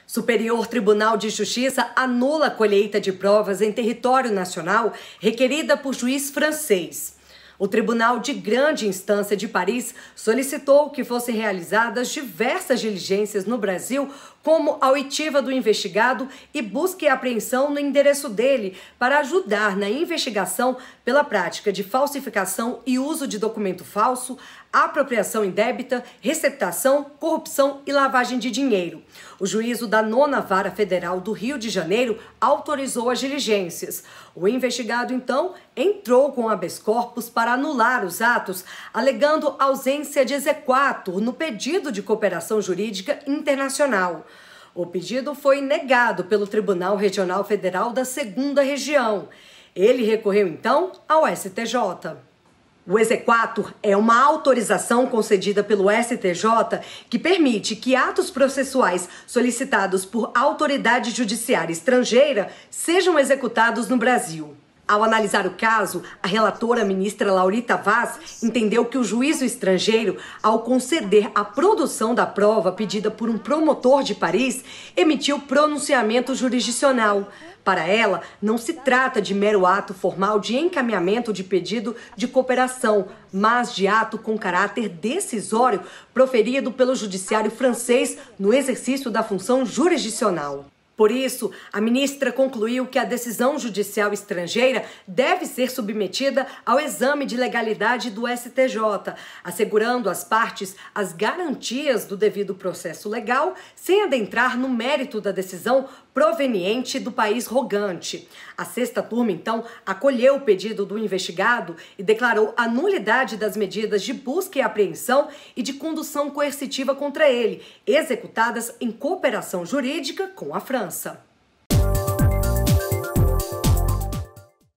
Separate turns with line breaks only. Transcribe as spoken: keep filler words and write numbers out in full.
Superior Tribunal de Justiça anula a colheita de provas em território nacional requerida por juiz francês. O Tribunal de Grande Instância de Paris solicitou que fossem realizadas diversas diligências no Brasil, como a oitiva do investigado e busca e apreensão no endereço dele, para ajudar na investigação pela prática de falsificação e uso de documento falso, apropriação indébita, receptação, corrupção e lavagem de dinheiro. O juízo da Nona Vara Federal do Rio de Janeiro autorizou as diligências. O investigado, então, entrou com habeas corpus para anular os atos, alegando ausência de exequatur no pedido de cooperação jurídica internacional. O pedido foi negado pelo Tribunal Regional Federal da Segunda Região. Ele recorreu, então, ao S T J. O exequatur é uma autorização concedida pelo S T J que permite que atos processuais solicitados por autoridade judiciária estrangeira sejam executados no Brasil. Ao analisar o caso, a relatora ministra Laurita Vaz entendeu que o juízo estrangeiro, ao conceder a produção da prova pedida por um promotor de Paris, emitiu pronunciamento jurisdicional. Para ela, não se trata de mero ato formal de encaminhamento de pedido de cooperação, mas de ato com caráter decisório proferido pelo judiciário francês no exercício da função jurisdicional. Por isso, a ministra concluiu que a decisão judicial estrangeira deve ser submetida ao exame de legalidade do S T J, assegurando às partes as garantias do devido processo legal, sem adentrar no mérito da decisão proveniente do país rogante. A sexta turma, então, acolheu o pedido do investigado e declarou a nulidade das medidas de busca e apreensão e de condução coercitiva contra ele, executadas em cooperação jurídica com a França.